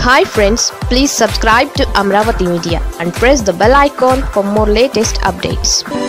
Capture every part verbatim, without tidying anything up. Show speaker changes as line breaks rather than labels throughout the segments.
Hi friends, please subscribe to Amravati Media and press the bell icon for more latest updates.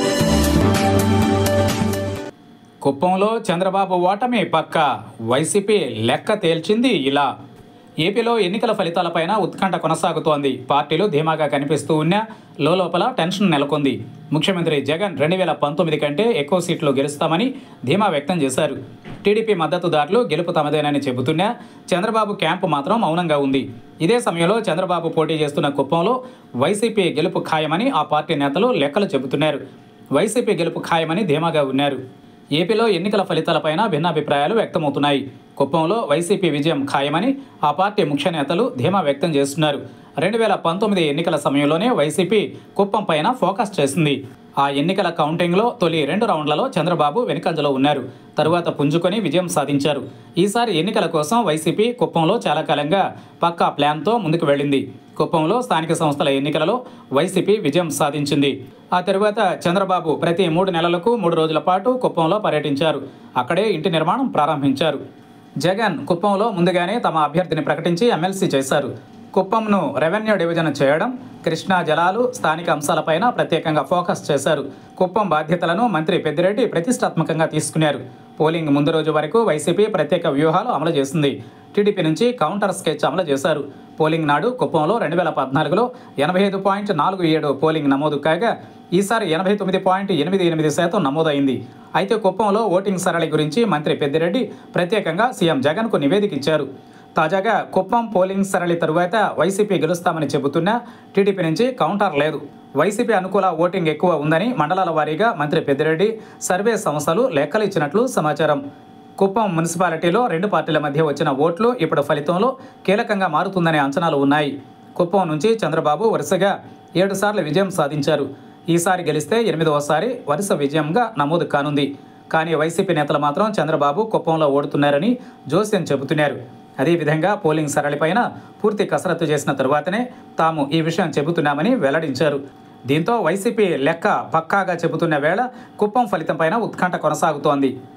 కుప్పంలో చంద్రబాబు ఓటమి పక్క YCP లెక్క తేల్చింది ఇలా. ఏపీలో ఎన్నికల ఫలితాలపైన ఉత్కంఠ కొనసాగుతోంది. పార్టీలు ధీమాగా కనిపిస్తూ ఉన్నా లోపల టెన్షన్ నెలకొంది. ముఖ్యమంత్రి జగన్ రెండు వేల పంతొమ్మిది కంటే ఎక్కువ సీట్లు గెలుస్తామని ధీమా వ్యక్తం చేశారు. టీడీపీ మద్దతుదారులు గెలుపు తమదేనని చెబుతున్నా చంద్రబాబు క్యాంపు మాత్రం మౌనంగా ఉంది. ఇదే సమయంలో చంద్రబాబు పోటీ చేస్తున్న కుప్పంలో వైసీపీ గెలుపు ఖాయమని ఆ పార్టీ నేతలు లెక్కలు చెబుతున్నారు. వైసీపీ గెలుపు ఖాయమని ధీమాగా ఉన్నారు. ఏపీలో ఎన్నికల ఫలితాలపైన భిన్నాభిప్రాయాలు వ్యక్తమవుతున్నాయి. కుప్పంలో వైసీపీ విజయం ఖాయమని ఆ పార్టీ ముఖ్య నేతలు ధీమా వ్యక్తం చేస్తున్నారు. రెండు వేల పంతొమ్మిది ఎన్నికల సమయంలోనే వైసీపీ కుప్పం పైన ఫోకస్ చేసింది. ఆ ఎన్నికల కౌంటింగ్లో తొలి రెండు రౌండ్లలో చంద్రబాబు వెనుకంజలో ఉన్నారు. తరువాత పుంజుకొని విజయం సాధించారు. ఈసారి ఎన్నికల కోసం వైసీపీ కుప్పంలో చాలా కాలంగా పక్కా ప్లాన్తో ముందుకు వెళ్ళింది. కుప్పంలో స్థానిక సంస్థల ఎన్నికలలో వైసీపీ విజయం సాధించింది. ఆ తరువాత చంద్రబాబు ప్రతి మూడు నెలలకు మూడు రోజుల పాటు కుప్పంలో పర్యటించారు. అక్కడే ఇంటి నిర్మాణం ప్రారంభించారు. జగన్ కుప్పంలో ముందుగానే తమ అభ్యర్థిని ప్రకటించి ఎమ్మెల్సీ చేశారు. కుప్పంను రెవెన్యూ డివిజన్ చేయడం, కృష్ణా జలాలు, స్థానిక అంశాలపైన ప్రత్యేకంగా ఫోకస్ చేశారు. కుప్పం బాధ్యతలను మంత్రి పెద్దిరెడ్డి ప్రతిష్టాత్మకంగా తీసుకున్నారు. పోలింగ్ ముందు రోజు వరకు వైసీపీ ప్రత్యేక వ్యూహాలు అమలు చేసింది. టీడీపీ నుంచి కౌంటర్ స్కెచ్ అమలు చేశారు. పోలింగ్ నాడు కుప్పంలో రెండు వేల పద్నాలుగులో ఎనభై ఐదు పాయింట్ నాలుగు ఏడు పోలింగ్ నమోదు కాగా ఈసారి ఎనభై తొమ్మిది పాయింట్ ఎనిమిది ఎనిమిది శాతం నమోదైంది. అయితే కుప్పంలో ఓటింగ్ సరళి గురించి మంత్రి పెద్దిరెడ్డి ప్రత్యేకంగా సీఎం జగన్కు నివేదిక ఇచ్చారు. తాజాగా కుప్పం పోలింగ్ సరళి తరువాత వైసీపీ గెలుస్తామని చెబుతున్నా టీడీపీ నుంచి కౌంటర్ లేదు. వైసీపీ అనుకూల ఓటింగ్ ఎక్కువ ఉందని మండలాల వారీగా మంత్రి పెద్దిరెడ్డి సర్వే సంస్థలు లెక్కలు ఇచ్చినట్లు సమాచారం. కుప్పం మున్సిపాలిటీలో రెండు పార్టీల మధ్య వచ్చిన ఓట్లు ఇప్పుడు ఫలితంలో కీలకంగా మారుతుందనే అంచనాలు ఉన్నాయి. కుప్పం నుంచి చంద్రబాబు వరుసగా ఏడు సార్లు విజయం సాధించారు. ఈసారి గెలిస్తే ఎనిమిదవసారి వరుస విజయంగా నమోదు కానుంది. కానీ వైసీపీ నేతలు మాత్రం చంద్రబాబు కుప్పంలో ఓడుతున్నారని జోస్యం చెబుతున్నారు. అదేవిధంగా పోలింగ్ సరళిపైన పూర్తి కసరత్తు చేసిన తరువాతనే తాము ఈ విషయం చెబుతున్నామని వెల్లడించారు. దీంతో వైసీపీ లెక్క పక్కాగా చెబుతున్న వేళ కుప్పం ఫలితంపైన ఉత్కంఠ కొనసాగుతోంది.